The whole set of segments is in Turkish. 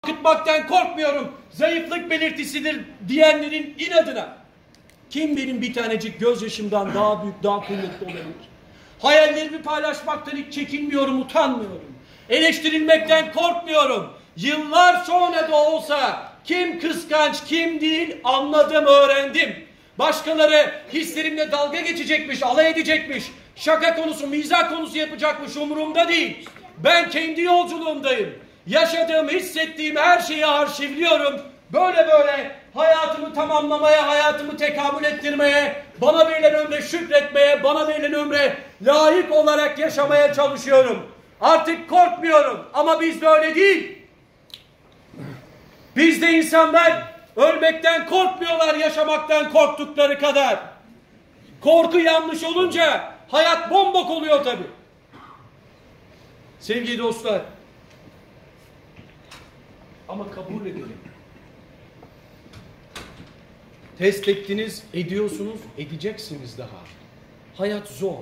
akıtmaktan korkmuyorum, zayıflık belirtisidir diyenlerin inadına kim benim bir tanecik gözyaşımdan daha büyük, daha kıymetli olabilir? Hayallerimi paylaşmaktan hiç çekinmiyorum, utanmıyorum. Eleştirilmekten korkmuyorum. Yıllar sonra da olsa kim kıskanç, kim değil anladım, öğrendim. Başkaları hislerimle dalga geçecekmiş, alay edecekmiş, şaka konusu, mizah konusu yapacakmış, umurumda değil. Ben kendi yolculuğumdayım. Yaşadığım, hissettiğim her şeyi arşivliyorum. Böyle hayatımı tamamlamaya, hayatımı tekamül ettirmeye, bana verilen ömre şükretmeye, bana verilen ömre layık olarak yaşamaya çalışıyorum. Artık korkmuyorum ama bizde öyle değil. Bizde insanlar ölmekten korkmuyorlar yaşamaktan korktukları kadar. Korku yanlış olunca hayat bombok oluyor tabii. Sevgili dostlar, ama kabul edelim. Test ettiniz, ediyorsunuz, edeceksiniz daha. Hayat zor.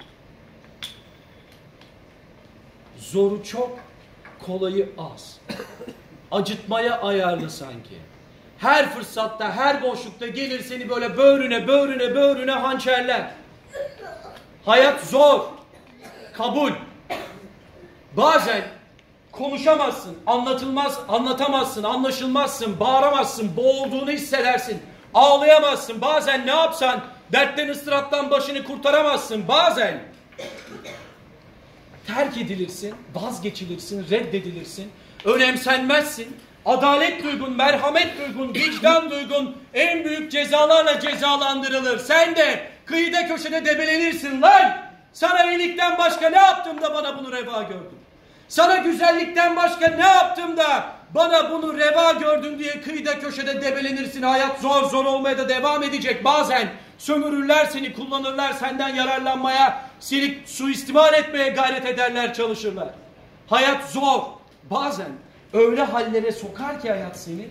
Zoru çok, kolayı az. Acıtmaya ayarlı sanki. Her fırsatta, her boşlukta gelir seni böyle böğrüne hançerler. Hayat zor. Kabul. Bazen konuşamazsın, anlatamazsın, anlaşılmazsın, bağıramazsın, boğulduğunu hissedersin, ağlayamazsın. Bazen ne yapsan dertten, ıstıraptan başını kurtaramazsın. Bazen terk edilirsin, vazgeçilirsin, reddedilirsin, önemsenmezsin. Adalet duygun, merhamet duygun, vicdan duygun en büyük cezalarla cezalandırılır. Sen de kıyıda köşede debelenirsin. Lan sana iyilikten başka ne yaptım da bana bunu reva gördün? Sana güzellikten başka ne yaptım da bana bunu reva gördün diye kıyıda köşede debelenirsin. Hayat zor olmaya da devam edecek. Bazen sömürürler seni, kullanırlar, senden yararlanmaya, seni suistimal etmeye gayret ederler, çalışırlar. Hayat zor. Bazen öyle hallere sokar ki hayat seni,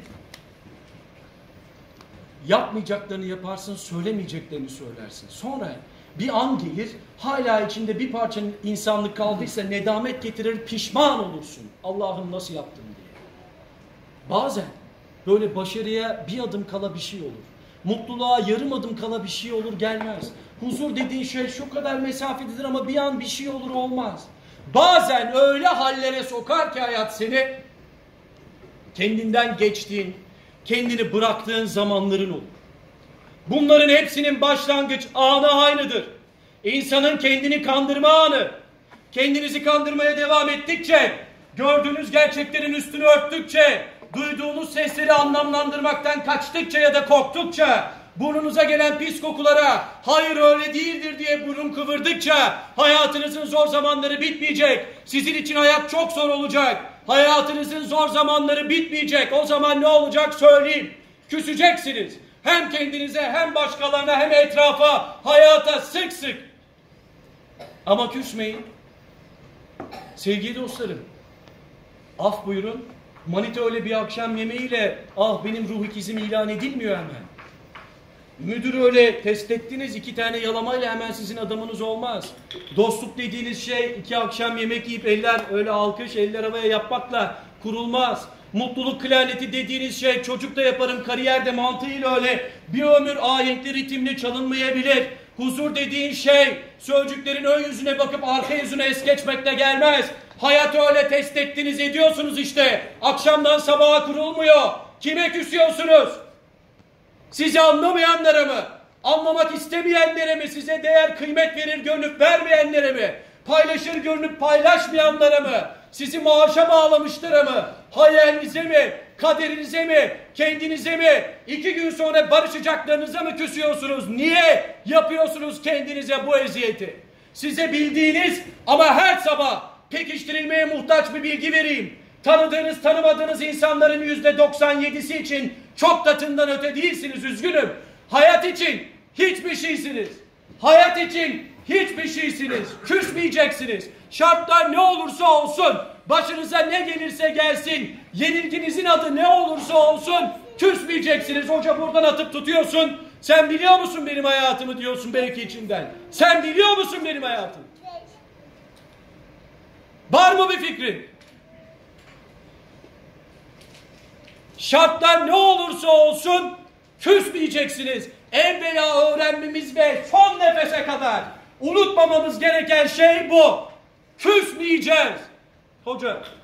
yapmayacaklarını yaparsın, söylemeyeceklerini söylersin. Sonra bir an gelir, hala içinde bir parça insanlık kaldıysa nedamet getirir, pişman olursun. Allah'ım nasıl yaptım diye. Bazen böyle başarıya bir adım kala bir şey olur. Mutluluğa yarım adım kala bir şey olur, gelmez. Huzur dediğin şey şu kadar mesafededir ama bir an bir şey olur, olmaz. Bazen öyle hallere sokar ki hayat seni, kendinden geçtiğin, kendini bıraktığın zamanların olur. Bunların hepsinin başlangıç anı aynıdır. İnsanın kendini kandırma anı. Kendinizi kandırmaya devam ettikçe, gördüğünüz gerçeklerin üstünü örttükçe, duyduğunuz sesleri anlamlandırmaktan kaçtıkça ya da korktukça, burnunuza gelen pis kokulara hayır öyle değildir diye burun kıvırdıkça hayatınızın zor zamanları bitmeyecek. Sizin için hayat çok zor olacak. Hayatınızın zor zamanları bitmeyecek. O zaman ne olacak söyleyeyim. Küseceksiniz. Hem kendinize, hem başkalarına, hem etrafa, hayata sık sık. Ama küsmeyin. Sevgili dostlarım, af buyurun. Manita öyle bir akşam yemeğiyle benim ruh ikizim ilan edilmiyor hemen. Müdürü öyle test ettiniz, 2 tane yalamayla hemen sizin adamınız olmaz. Dostluk dediğiniz şey 2 akşam yemek yiyip eller öyle alkış, eller havaya yapmakla kurulmaz. Mutluluk klarneti dediğiniz şey çocuk da yaparım kariyerde mantığıyla öyle bir ömür ahenkli ritimli çalınmayabilir. Huzur dediğin şey sözcüklerin ön yüzüne bakıp arka yüzüne es geçmekle gelmez. Hayat öyle test ettiniz, ediyorsunuz işte. Akşamdan sabaha kurulmuyor. Kime küsüyorsunuz? Sizi anlamayanlara mı? Anlamak istemeyenlere mi? Size değer kıymet verir görünüp vermeyenlere mi? Paylaşır görünüp paylaşmayanlara mı? Sizi maaşa bağlamışlara mı? Hayalinize mi? Kaderinize mi? Kendinize mi? 2 gün sonra barışacaklarınıza mı küsüyorsunuz? Niye yapıyorsunuz kendinize bu eziyeti? Size bildiğiniz ama her sabah pekiştirilmeye muhtaç bir bilgi vereyim. Tanıdığınız, tanımadığınız insanların %97'si için çok katından öte değilsiniz, üzgünüm. Hayat için hiçbir şeysiniz. Hayat için hiçbir şeysiniz. Küsmeyeceksiniz. Şartlar ne olursa olsun, başınıza ne gelirse gelsin, yenilginizin adı ne olursa olsun, küsmeyeceksiniz. Hoca buradan atıp tutuyorsun. Sen biliyor musun benim hayatımı diyorsun belki içinden. Sen biliyor musun benim hayatımı? Var mı bir fikrin? Şartlar ne olursa olsun küsmeyeceksiniz. Evvela öğrenmemiz ve son nefese kadar unutmamamız gereken şey bu. Küsmeyeceğiz. Hoca